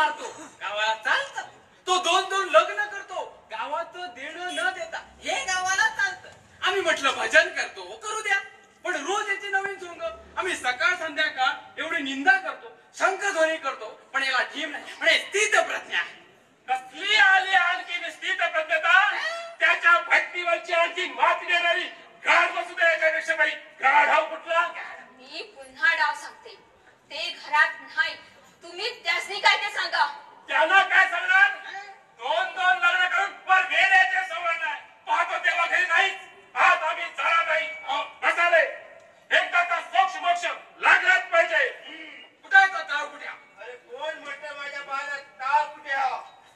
मारतो, गावाला चालतं. तो 2-2 लग्न करतो, गावात देणं न देता. हे गावाला चालतं. आम्ही म्हटलं भजन करतो, करू द्या. पण रोज याची नवीन सोंग. आम्ही सकाळ संध्याकाळ एवढी निंदा करतो, शंखध्वनी करतो, पण याला ठीम नाही. म्हणजे स्थित प्रज्ञा. कसली आली आणखी स्थित प्रज्ञता? त्याच्या भक्तीवरची आणखी मात देणारी गाढ बसू दे. याच्यापेक्षा बाई गाढाव कुठला? मी पुन्हा डाव सांगते, ते घरात नाही. तुम्ही त्यासनी काय ते सांगा. त्यांना काय सांगणार? 2-2 लग्न करून पर घेण्याचे सवय नाही. पाहतो तेव्हा घरी नाहीच. आज आम्ही चला नाही बसाले. एकदा तर सोक्ष मोक्ष लागलाच पाहिजे. कुठे आहे तो ताव कुठ्या? अरे कोण म्हणतं माझ्या बाळाला ताव कुठे हा?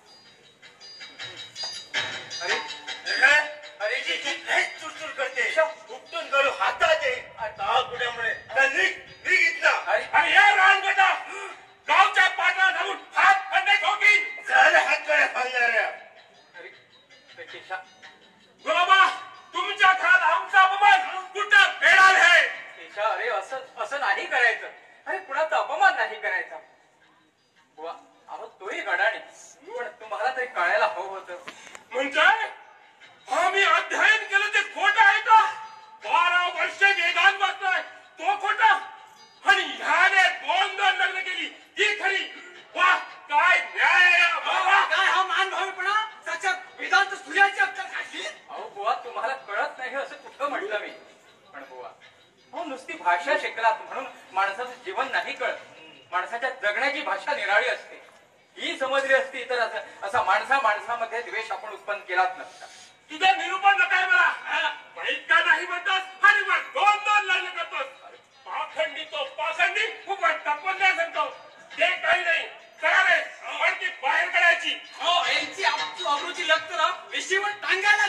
अरे जी लयच चुरचुर करते. उपटून करू हातात आहे. ताव कुठ्यामुळे निघ इथला. आणि या रानगटा गावच्या पाठला धावून हात खंडे ठोकीन. झालं हात कडे फालणाऱ्या. बाबा तुमच्या घरात आमचा अपमान कुठं फेडाल आहे? अरे असं नाही करायचं. अरे कुणाचा अपमान नाही करायचा. बुवा अहो तोही गडाणे, पण तुम्हाला तरी कळायला हवं होतं. म्हणजे आम्ही अध्ययन केलं ते खोटं आहे का? 12 वर्ष वेदांत वाचलाय तो खोटा, आणि ह्याने 2-2 लग्न केली ती खरी. वा काय न्याय बाबा. काय हा मानभावीपणा. साक्षात वेदांत सूर्याची अक्कल खाशी. अहो बुवा तुम्हाला कळत नाही असं कुठं म्हटलं मी. पण बुवा हो नुसती भाषा शिकलात म्हणून माणसाचं जीवन नाही कळत. माणसाच्या जगण्याची भाषा निराळी असते. ही समजली असती तर असा माणसामध्ये द्वेष आपण उत्पन्न केलाच नसता. तुझं निरूपण नकाय मला. पण इतका नाही म्हणतोस आणि मग 2-2 लग्न करतोस. पाखंडी तो पाखंडी खूप तत्वज्ञान सांगतो. ते काही नाही करा रे, पण ती बाहेर काढायची. हो यांची अब्रूची लग तर विशीवर टांगायला